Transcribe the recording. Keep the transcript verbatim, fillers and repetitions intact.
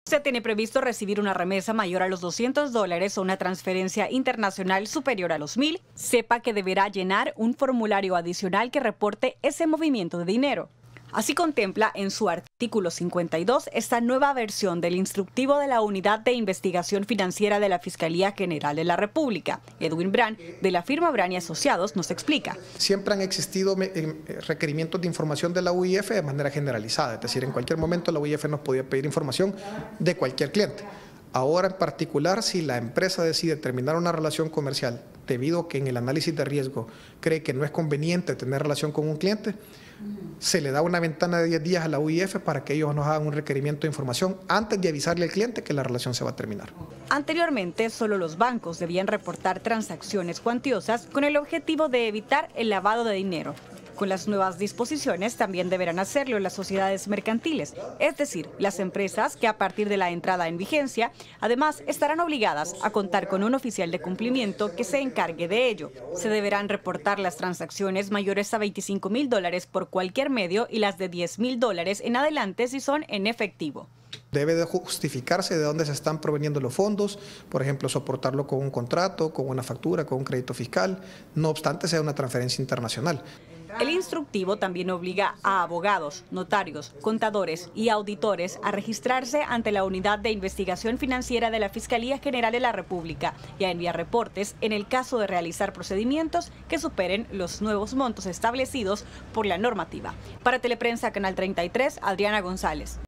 Se tiene previsto recibir una remesa mayor a los doscientos dólares o una transferencia internacional superior a los mil, sepa que deberá llenar un formulario adicional que reporte ese movimiento de dinero. Así contempla en su artículo cincuenta y dos esta nueva versión del instructivo de la Unidad de Investigación Financiera de la Fiscalía General de la República. Edwin Brand, de la firma Brand y Asociados, nos explica. Siempre han existido requerimientos de información de la U I F de manera generalizada, es decir, en cualquier momento la U I F nos podía pedir información de cualquier cliente. Ahora en particular, si la empresa decide terminar una relación comercial debido a que en el análisis de riesgo cree que no es conveniente tener relación con un cliente, se le da una ventana de diez días a la U I F para que ellos nos hagan un requerimiento de información antes de avisarle al cliente que la relación se va a terminar. Anteriormente, solo los bancos debían reportar transacciones cuantiosas con el objetivo de evitar el lavado de dinero. Con las nuevas disposiciones también deberán hacerlo las sociedades mercantiles, es decir, las empresas que a partir de la entrada en vigencia, además estarán obligadas a contar con un oficial de cumplimiento que se encargue de ello. Se deberán reportar las transacciones mayores a veinticinco mil dólares por cualquier medio y las de diez mil dólares en adelante si son en efectivo. Debe de justificarse de dónde se están proveniendo los fondos, por ejemplo, soportarlo con un contrato, con una factura, con un crédito fiscal, no obstante sea una transferencia internacional. El instructivo también obliga a abogados, notarios, contadores y auditores a registrarse ante la Unidad de Investigación Financiera de la Fiscalía General de la República y a enviar reportes en el caso de realizar procedimientos que superen los nuevos montos establecidos por la normativa. Para Teleprensa, Canal treinta y tres, Adriana González.